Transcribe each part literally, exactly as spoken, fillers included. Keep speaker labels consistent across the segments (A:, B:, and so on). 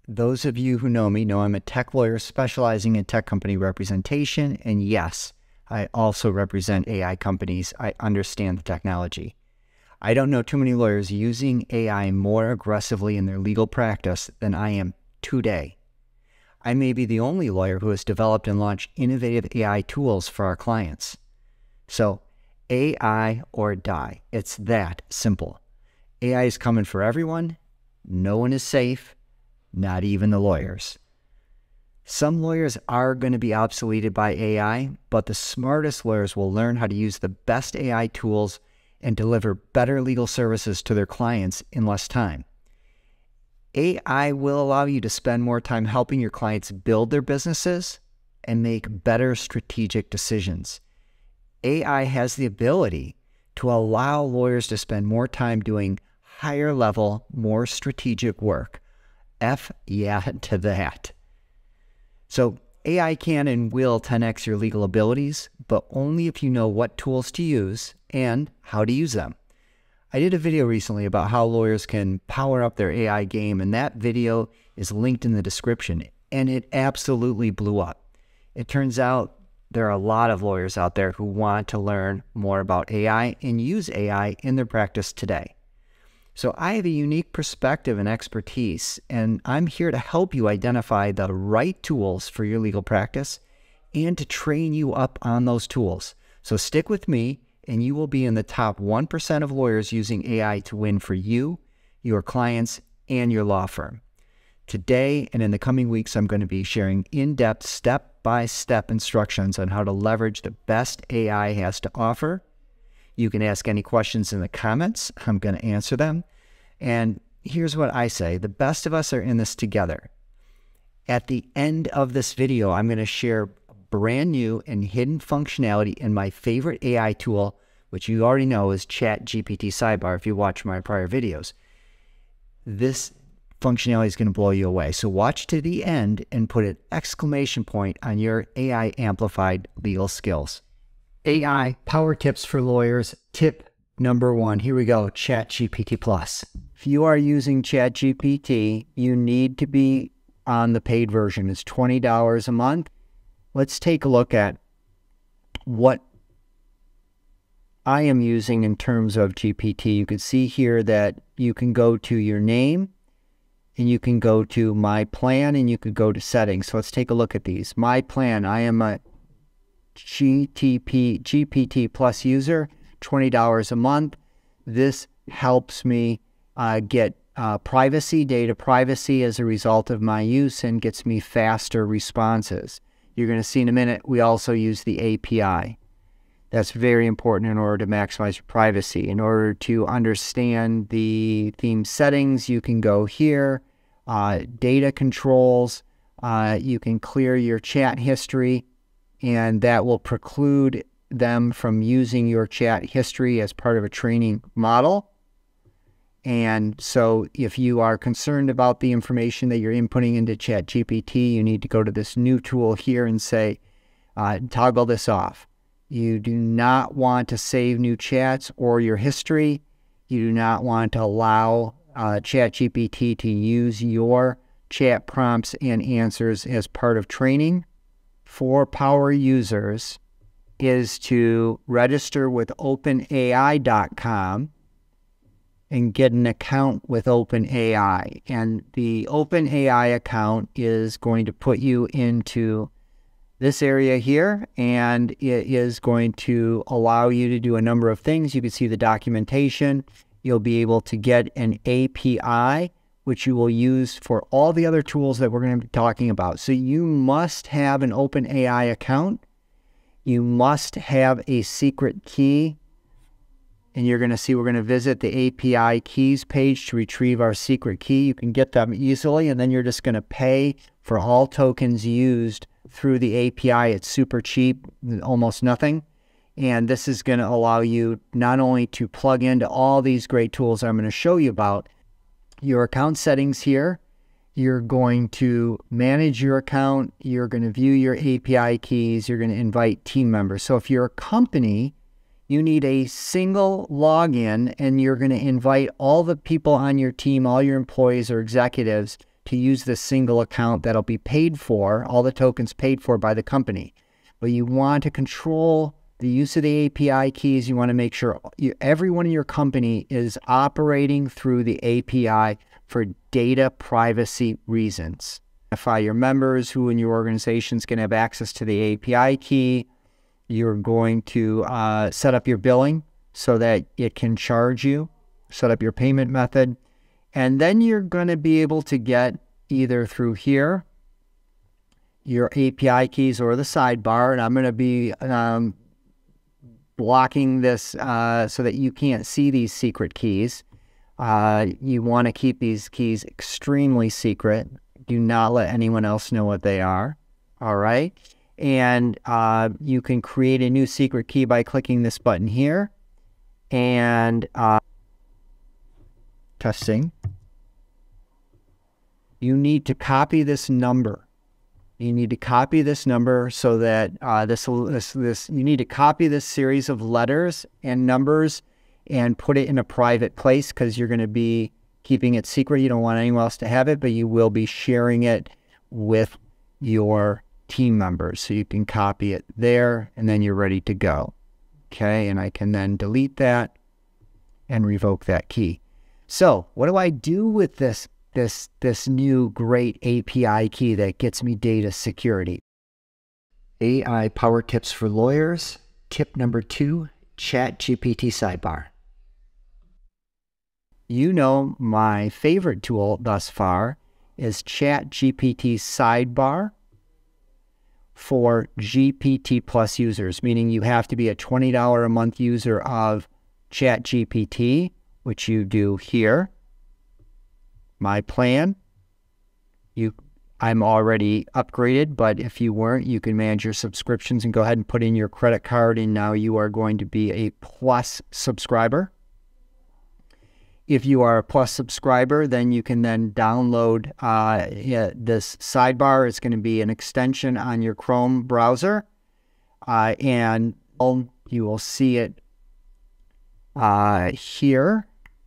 A: Those of you who know me know I'm a tech lawyer specializing in tech company representation, and yes, I also represent A I companies. I understand the technology. I don't know too many lawyers using A I more aggressively in their legal practice than I am today. I may be the only lawyer who has developed and launched innovative A I tools for our clients. So, A I or die. It's that simple. A I is coming for everyone. No one is safe. Not even the lawyers. Some lawyers are going to be obsoleted by A I, but the smartest lawyers will learn how to use the best A I tools and deliver better legal services to their clients in less time. A I will allow you to spend more time helping your clients build their businesses and make better strategic decisions. A I has the ability to allow lawyers to spend more time doing higher level, more strategic work. F yeah to that. So A I can and will ten X your legal abilities, but only if you know what tools to use and how to use them. I did a video recently about how lawyers can power up their A I game, and that video is linked in the description, and it absolutely blew up. It turns out there are a lot of lawyers out there who want to learn more about A I and use A I in their practice today. So I have a unique perspective and expertise, and I'm here to help you identify the right tools for your legal practice and to train you up on those tools. So stick with me, and you will be in the top one percent of lawyers using A I to win for you, your clients, and your law firm. Today and in the coming weeks, I'm going to be sharing in-depth, step-by-step instructions on how to leverage the best A I has to offer. You can ask any questions in the comments. I'm going to answer them. And here's what I say. The best of us are in this together. At the end of this video, I'm going to share brand new and hidden functionality in my favorite A I tool, which you already know is Chat G P T Sidebar if you watch my prior videos. This functionality is going to blow you away. So watch to the end and put an exclamation point on your A I amplified legal skills. A I power tips for lawyers. Tip number one. Here we go. Chat G P T Plus. If you are using Chat G P T, you need to be on the paid version. It's twenty dollars a month. Let's take a look at what I am using in terms of G P T. You can see here that you can go to your name and you can go to my plan and you could go to settings. So let's take a look at these. My plan, I am a G T P, G P T Plus user, twenty dollars a month. This helps me uh, get uh, privacy, data privacy as a result of my use, and gets me faster responses. You're going to see in a minute, we also use the A P I. That's very important in order to maximize your privacy. In order to understand the theme settings, you can go here, uh, data controls, uh, you can clear your chat history, and that will preclude them from using your chat history as part of a training model. And so if you are concerned about the information that you're inputting into Chat G P T, you need to go to this new tool here and say, uh, toggle this off. You do not want to save new chats or your history. You do not want to allow uh, Chat G P T to use your chat prompts and answers as part of training. For power users is to register with open A I dot com and get an account with OpenAI. And the OpenAI account is going to put you into this area here, and it is going to allow you to do a number of things. You can see the documentation. You'll be able to get an A P I, which you will use for all the other tools that we're going to be talking about. So you must have an OpenAI account. You must have a secret key. And you're going to see we're going to visit the A P I keys page to retrieve our secret key. You can get them easily, and then you're just going to pay for all tokens used through the A P I. It's super cheap, almost nothing. And this is going to allow you not only to plug into all these great tools I'm going to show you about, your account settings here. You're going to manage your account. You're going to view your A P I keys. You're going to invite team members. So if you're a company, you need a single login, and you're going to invite all the people on your team, all your employees or executives, to use this single account that'll be paid for, all the tokens paid for by the company. But you want to control the use of the A P I keys. You want to make sure you, everyone in your company is operating through the A P I for data privacy reasons. Identify your members who in your organizations can have access to the A P I key. You're going to uh, set up your billing so that it can charge you, set up your payment method, and then you're going to be able to get either through here your A P I keys or the sidebar, and I'm going to be um, blocking this uh, so that you can't see these secret keys. Uh, you want to keep these keys extremely secret. Do not let anyone else know what they are. All right. And uh, you can create a new secret key by clicking this button here. And uh, testing. You need to copy this number. You need to copy this number so that uh, this, this, this, you need to copy this series of letters and numbers and put it in a private place because you're going to be keeping it secret. You don't want anyone else to have it, but you will be sharing it with your team members. So you can copy it there and then you're ready to go. Okay, and I can then delete that and revoke that key. So what do I do with this this this new great A P I key that gets me data security? A I power tips for lawyers. Tip number two, Chat G P T Sidebar. You know my favorite tool thus far is Chat G P T Sidebar for G P T Plus users, meaning you have to be a twenty dollars a month user of Chat G P T, which you do here. My plan, you, I'm already upgraded, but if you weren't, you can manage your subscriptions and go ahead and put in your credit card, and now you are going to be a Plus subscriber. If you are a Plus subscriber, then you can then download uh, yeah, this sidebar. It's going to be an extension on your Chrome browser, uh, and you will see it uh, here.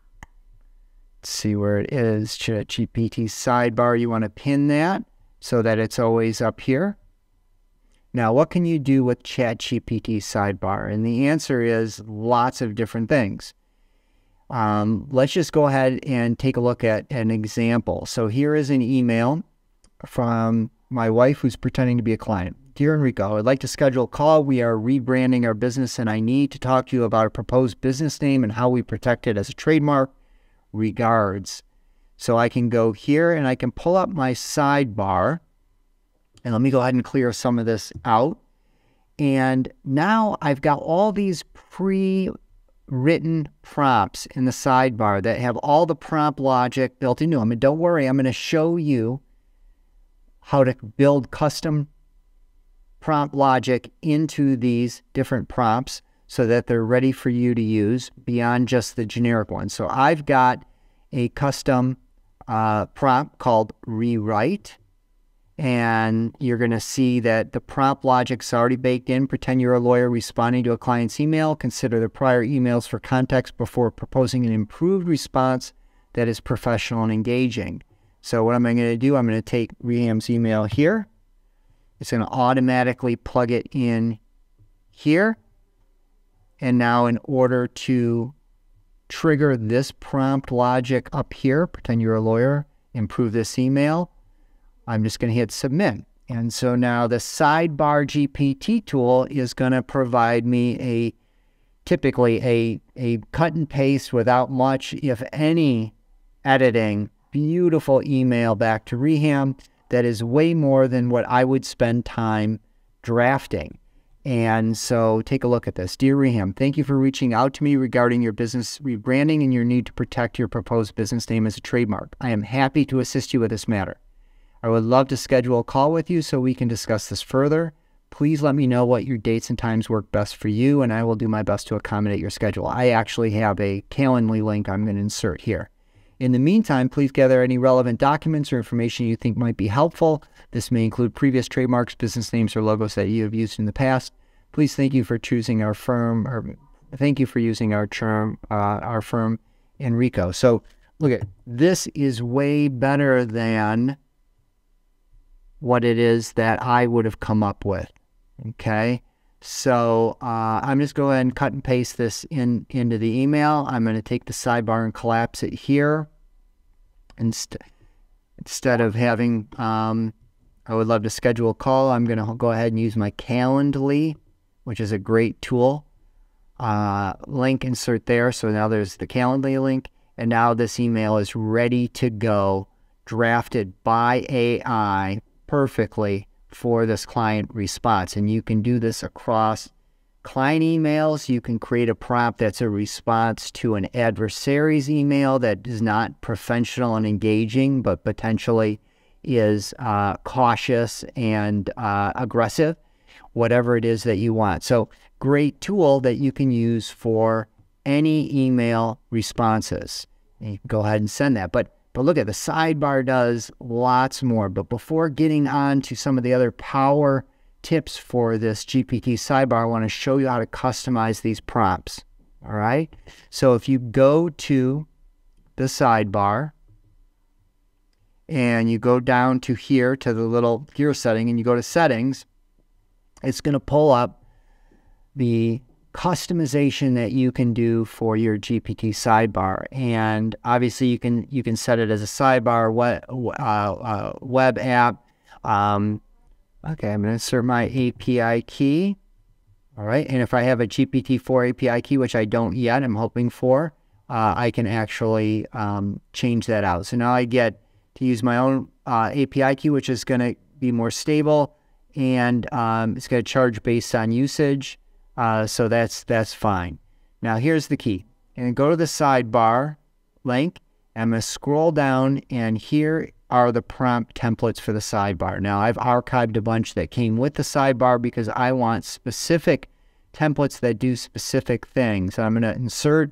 A: Let's see where it is. Chat G P T Sidebar. You want to pin that so that it's always up here. Now, what can you do with Chat G P T Sidebar? And the answer is lots of different things. Um, let's just go ahead and take a look at an example. So here is an email from my wife who's pretending to be a client. Dear Enrico, I'd like to schedule a call. We are rebranding our business and I need to talk to you about a proposed business name and how we protect it as a trademark. Regards. So I can go here and I can pull up my sidebar, and let me go ahead and clear some of this out. And now I've got all these pre-written prompts in the sidebar that have all the prompt logic built into them. And don't worry, I'm going to show you how to build custom prompt logic into these different prompts so that they're ready for you to use beyond just the generic one. So I've got a custom uh, prompt called rewrite, and you're going to see that the prompt logic's already baked in. Pretend you're a lawyer responding to a client's email. Consider the prior emails for context before proposing an improved response that is professional and engaging. So what am I going to do? I'm going to take Reham's email here. It's going to automatically plug it in here. And now in order to trigger this prompt logic up here, pretend you're a lawyer, improve this email, I'm just going to hit submit. And so now the Sidebar G P T tool is going to provide me a, typically a, a cut and paste without much, if any, editing, beautiful email back to Reham that is way more than what I would spend time drafting. And so take a look at this. Dear Reham, thank you for reaching out to me regarding your business rebranding and your need to protect your proposed business name as a trademark. I am happy to assist you with this matter. I would love to schedule a call with you so we can discuss this further. Please let me know what your dates and times work best for you, and I will do my best to accommodate your schedule. I actually have a Calendly link I'm going to insert here. In the meantime, please gather any relevant documents or information you think might be helpful. This may include previous trademarks, business names, or logos that you have used in the past. Please thank you for choosing our firm, or thank you for using our term, uh, our firm, Enrico. So look at this is way better than what it is that I would have come up with. Okay, so uh, I'm just going to go ahead and cut and paste this in into the email. I'm going to take the sidebar and collapse it here. Inst instead of having, um, I would love to schedule a call, I'm going to go ahead and use my Calendly, which is a great tool. Uh, link insert there. So now there's the Calendly link. And now this email is ready to go, drafted by A I perfectly for this client response. And you can do this across client emails. You can create a prompt that's a response to an adversary's email that is not professional and engaging, but potentially is uh, cautious and uh, aggressive, whatever it is that you want. So great tool that you can use for any email responses. And you can go ahead and send that. But But look at the sidebar does lots more. But before getting on to some of the other power tips for this G P T sidebar, I want to show you how to customize these prompts. All right. So if you go to the sidebar and you go down to here to the little gear setting and you go to settings, it's going to pull up the customization that you can do for your G P T sidebar. And obviously you can you can set it as a sidebar web, uh, uh, web app. Um, okay, I'm going to insert my A P I key. All right, and if I have a G P T four A P I key, which I don't yet, I'm hoping for, uh, I can actually um, change that out. So now I get to use my own uh, A P I key, which is going to be more stable, and um, it's going to charge based on usage. Uh, so that's that's fine. Now here's the key. And go to the sidebar link. I'm going to scroll down, and here are the prompt templates for the sidebar. Now I've archived a bunch that came with the sidebar because I want specific templates that do specific things. So I'm going to insert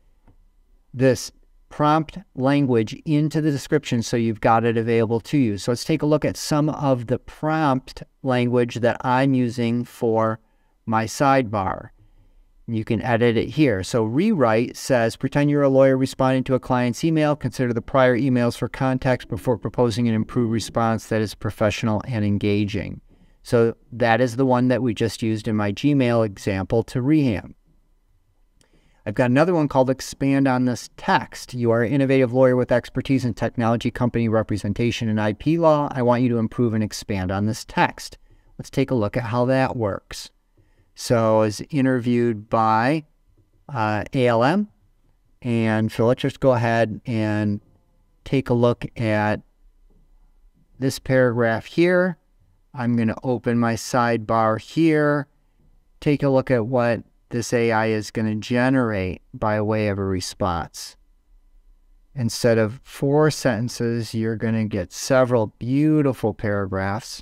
A: this prompt language into the description so you've got it available to you. So let's take a look at some of the prompt language that I'm using for my sidebar. You can edit it here. So rewrite says, pretend you're a lawyer responding to a client's email. Consider the prior emails for context before proposing an improved response that is professional and engaging. So that is the one that we just used in my Gmail example to reham. I've got another one called expand on this text. You are an innovative lawyer with expertise in technology, company representation, and I P law. I want you to improve and expand on this text. Let's take a look at how that works. So I was interviewed by uh, A L M, and so let's just go ahead and take a look at this paragraph here. I'm going to open my sidebar here, take a look at what this A I is going to generate by way of a response. Instead of four sentences, you're going to get several beautiful paragraphs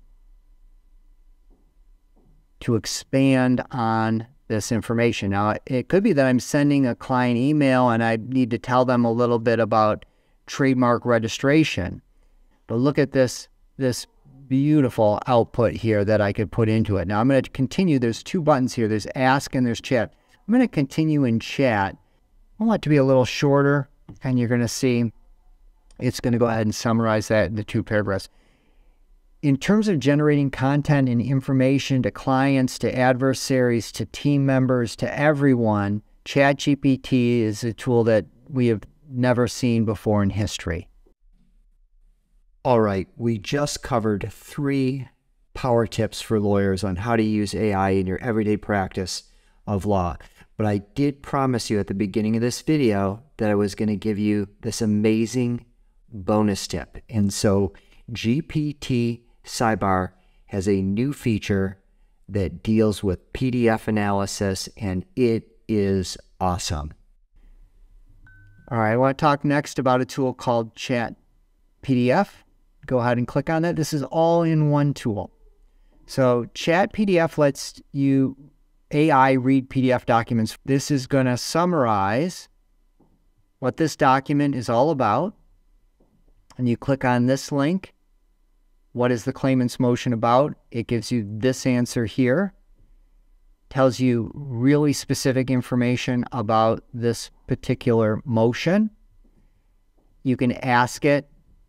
A: to expand on this information. Now, it could be that I'm sending a client email and I need to tell them a little bit about trademark registration. But look at this, this beautiful output here that I could put into it. Now, I'm going to continue. There's two buttons here. There's ask and there's chat. I'm going to continue in chat. I want it to be a little shorter, and you're going to see it's going to go ahead and summarize that in the two paragraphs. In terms of generating content and information to clients, to adversaries, to team members, to everyone, Chat G P T is a tool that we have never seen before in history. All right, we just covered three power tips for lawyers on how to use A I in your everyday practice of law. But I did promise you at the beginning of this video that I was going to give you this amazing bonus tip. And so G P T Sidebar has a new feature that deals with P D F analysis, and it is awesome. All right, I want to talk next about a tool called Chat P D F. Go ahead and click on that. This is all in one tool. So Chat P D F lets you A I read P D F documents. This is going to summarize what this document is all about. And you click on this link. What is the claimant's motion about? It gives you this answer here. Tells you really specific information about this particular motion. You can ask it,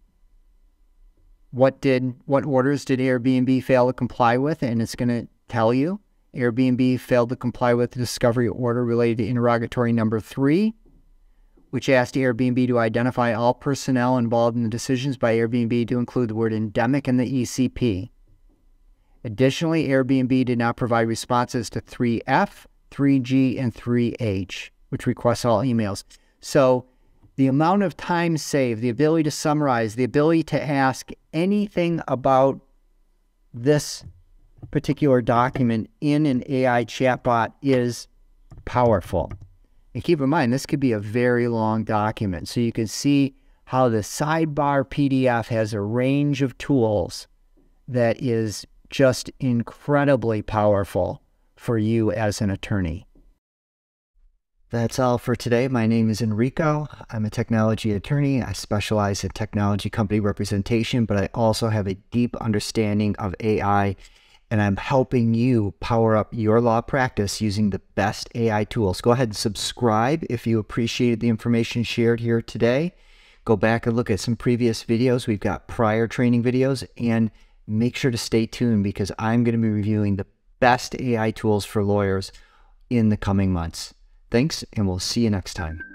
A: what did what orders did Airbnb fail to comply with? And it's going to tell you. Airbnb failed to comply with the discovery order related to interrogatory number three, which asked Airbnb to identify all personnel involved in the decisions by Airbnb to include the word endemic in the E C P. Additionally, Airbnb did not provide responses to three F, three G, and three H, which requests all emails. So the amount of time saved, the ability to summarize, the ability to ask anything about this particular document in an A I chatbot is powerful. And keep in mind, this could be a very long document. So you can see how the Sidebar P D F has a range of tools that is just incredibly powerful for you as an attorney. That's all for today. My name is Enrico. I'm a technology attorney. I specialize in technology company representation, but I also have a deep understanding of A I, and I'm helping you power up your law practice using the best A I tools. Go ahead and subscribe if you appreciated the information shared here today. Go back and look at some previous videos. We've got prior training videos, and make sure to stay tuned because I'm going to be reviewing the best A I tools for lawyers in the coming months. Thanks, and we'll see you next time.